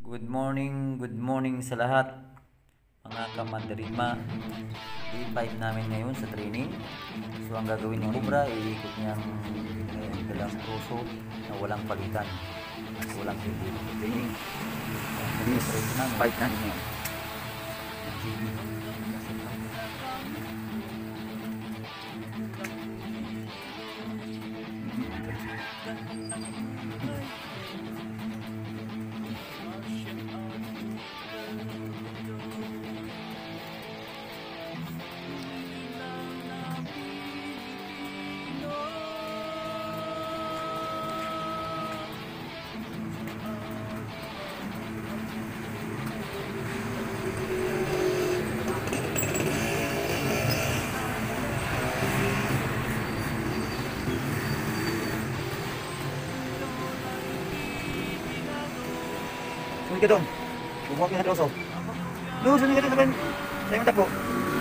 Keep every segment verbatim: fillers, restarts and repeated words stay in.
Good morning, good morning sa lahat mga kamandarigma. Day five namin ngayon sa training. So ang gagawin ng Cobra, iikot niyang dalang puso na walang palitan. Walang training. Arnis, fight na niya. Sunod ka doon. Bumuha ka na troso. No, sunod ka doon. Sabihin. Sa'yo ang takbo.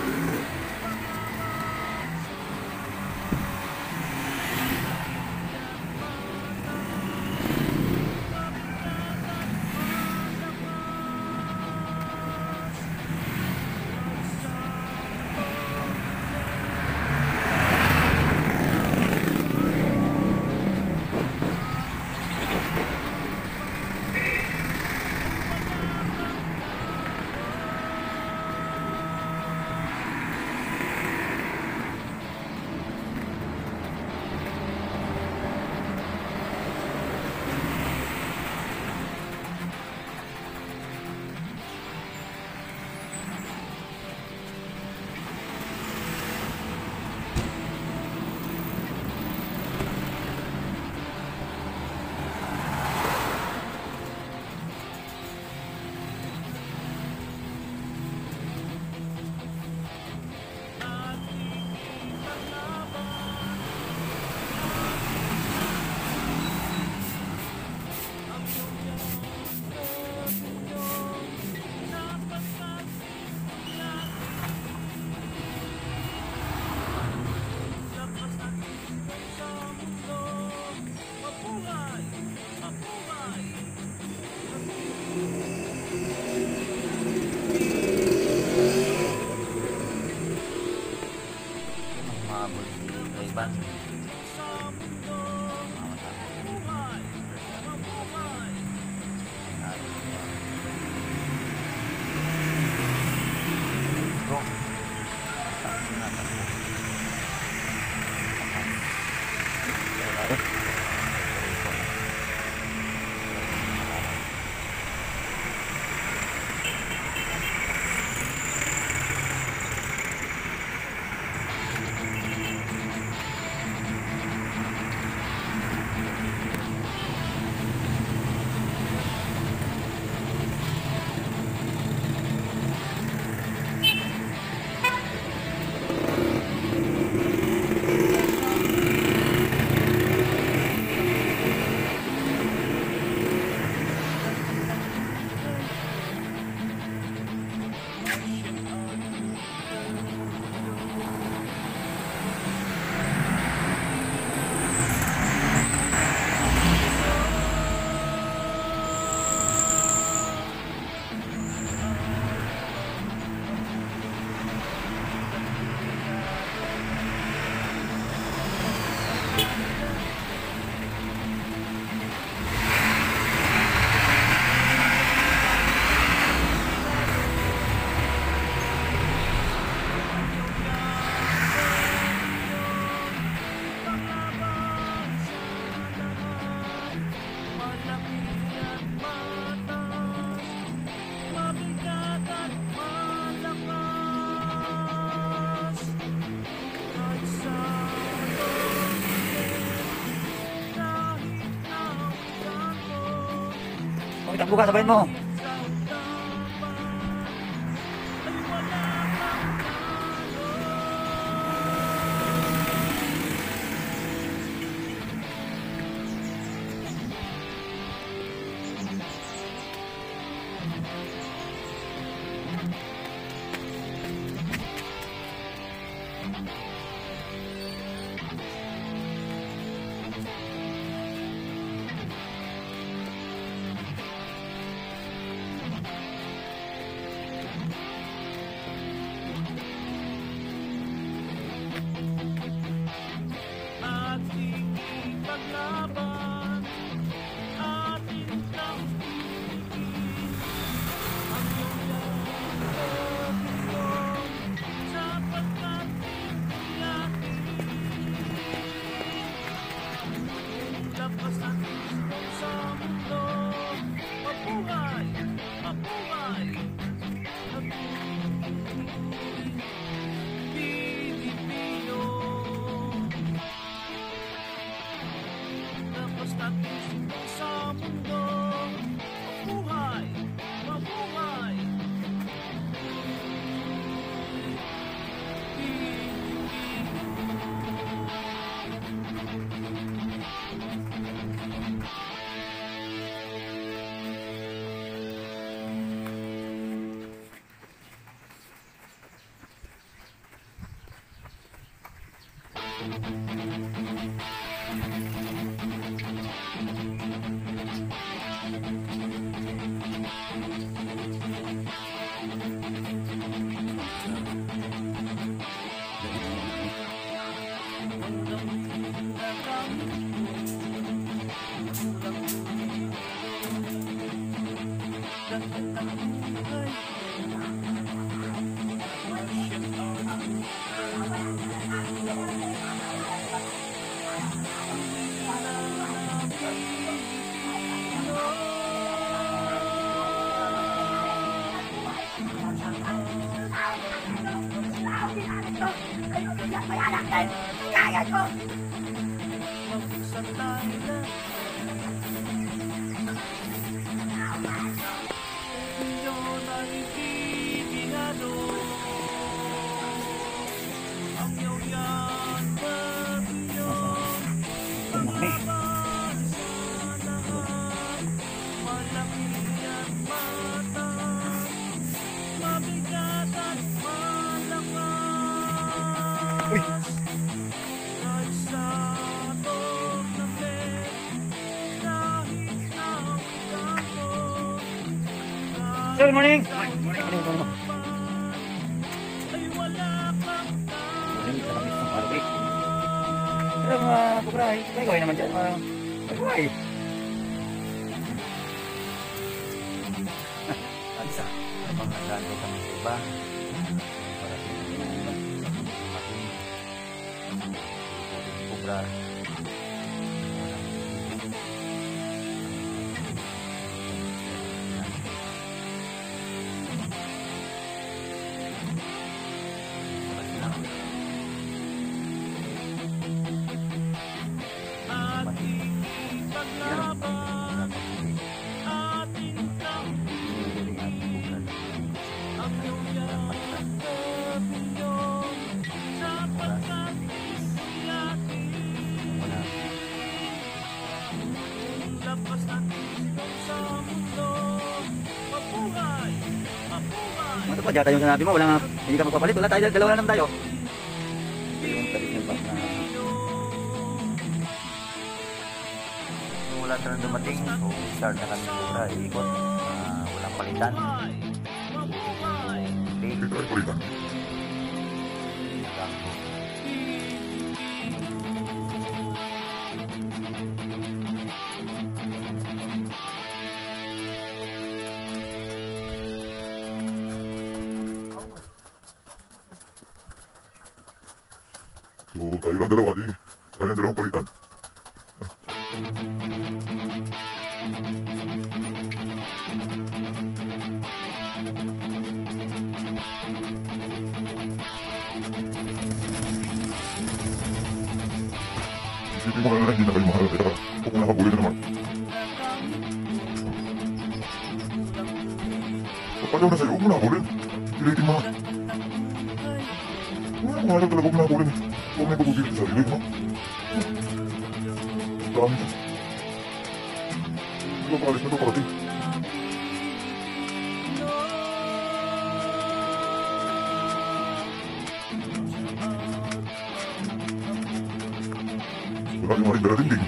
Takbo ka, sabayin mo. Good morning. Morning, morning, morning. Morning, kalabit ng araw. Pero mga kubray, may gawin naman dyan. Mga kubray. Alisa, habang nagdalo kami sa iba, para sa mating kubra. Ano pa, dyan tayo sinabi mo, wala nga, hindi ka magpapalit, wala tayo, dalawa na naman tayo. Yung traditional pass na... Nung wala na dumating, so start na kami kubra, iikot, uh, walang palitan. Okay. Ito ay palitan. So, tayo lang dalawa, di. Tayo lang dalawang palitan. Isipin mo ka na hindi na kayo mahal. Kaya kung nakabuli na naman. Kapag na sa'yo, huwag mo nakabulin. Pilitin mo na. Wala kung ayaw talaga huwag mo nakabulin. Huwag na ipagupilit sa sarili mo. Dami na. Ito pa alis na ito parating. Wala yung maring daradinding.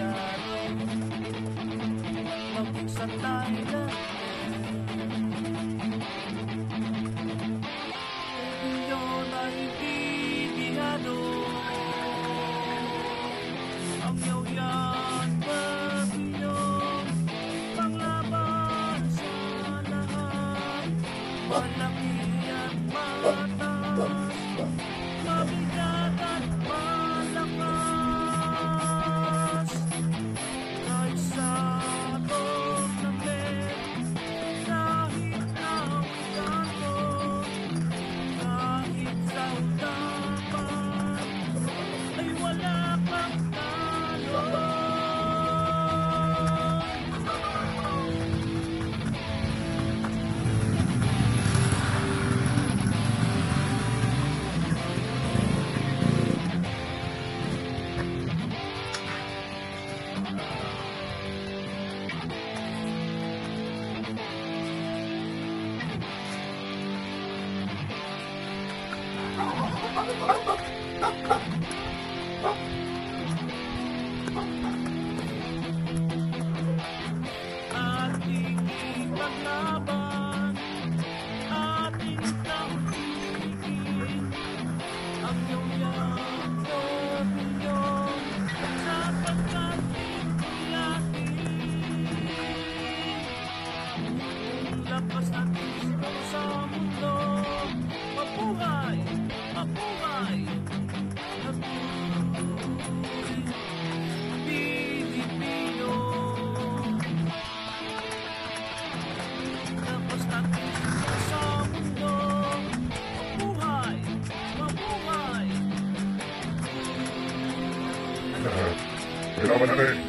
Kailangan na rin.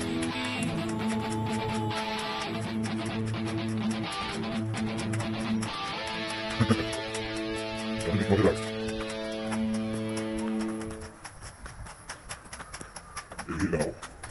Hindi mo relax. Ilaw.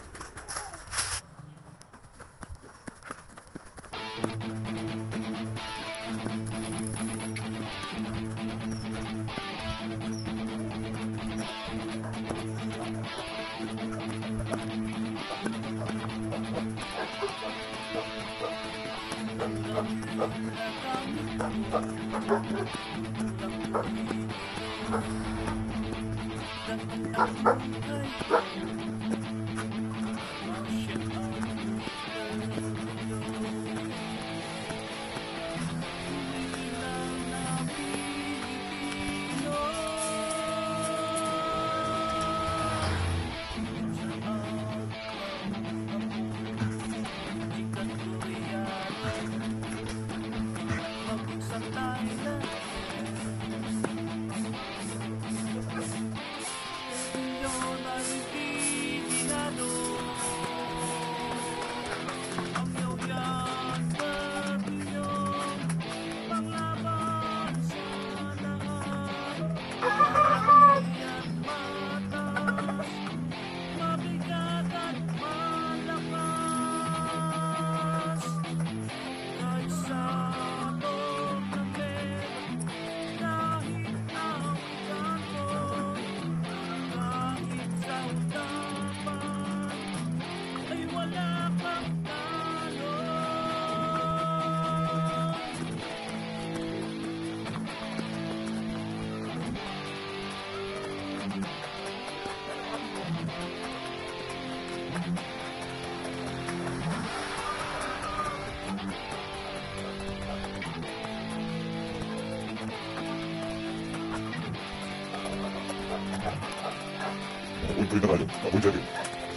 Apuntoy na tayo. Apuntoy din.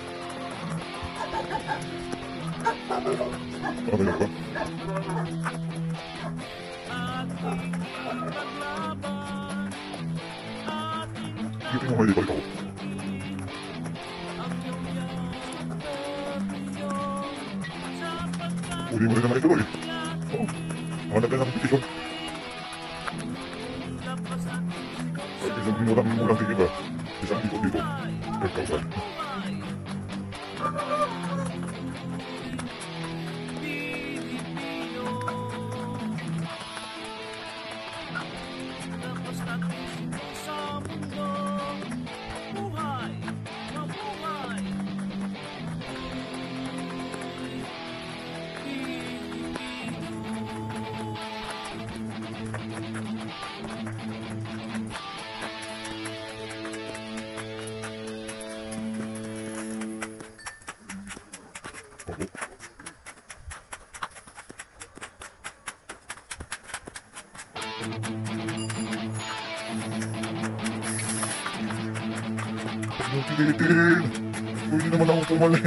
Ano ba ba? Hindi mo may ibalik ako. Uli mo rin naman ituloy. Oo. Hanap ka ng petition. At isang murang-murang tingin ba? Isang ikot dito. ten thousand. Pilitin! Pwede naman ako pumali.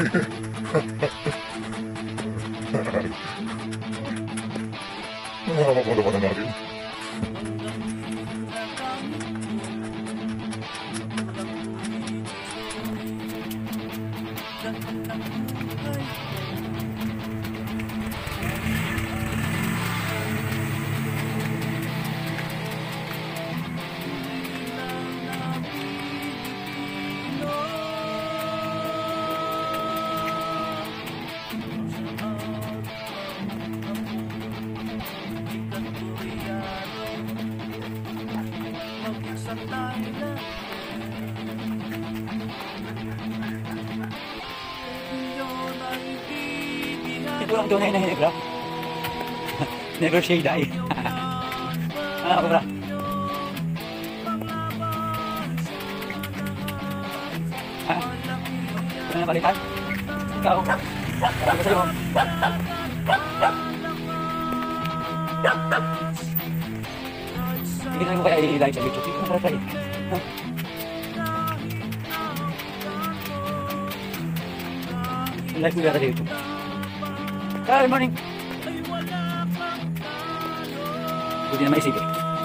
Nakakapalaman na natin. Ito ang tunay na negro. Never say die. Ah, bro. Ah, ano na palitan? Ikaw. Ano sa'yo? Hindi na ko kaya i-live sa YouTube. Hindi ko para tayo. Live ko yata sa YouTube. Good morning. Buti na maisip eh.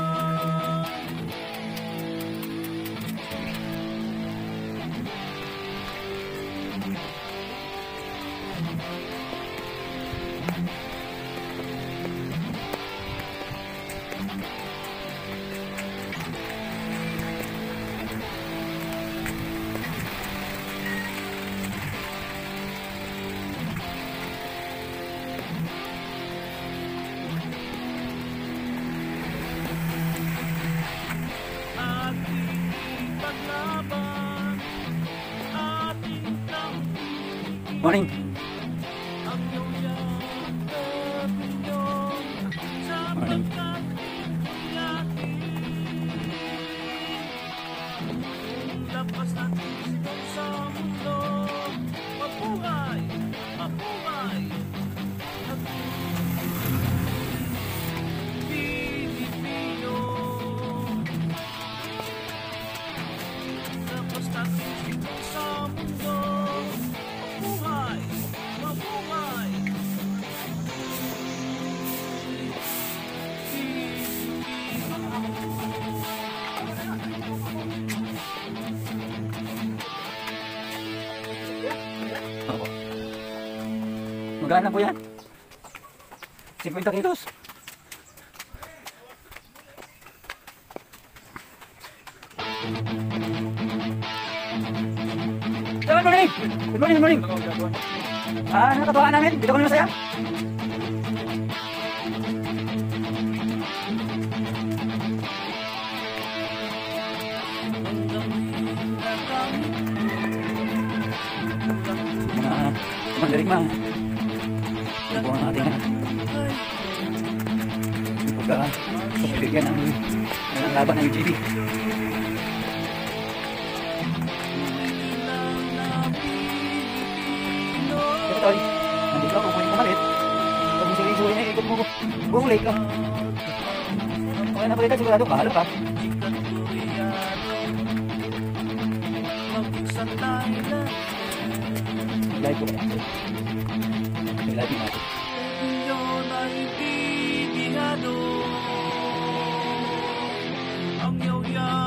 Morning. Morning. Magkano po yan? fifty kilos. Good morning! Good morning, good morning! Ah, nakatuwaan namin? Dito kami masaya? Mga mandarigma. Ito ang ating pagkakabigyan ng laban ng U G B. Ito ay, nandito ako kung kumalit. Pag mo sili-suli na ikot mo buong lake ka. Okay na palitan, sigurado, bahala ka. Live ko kaya. Live natin. Ang yaw-yan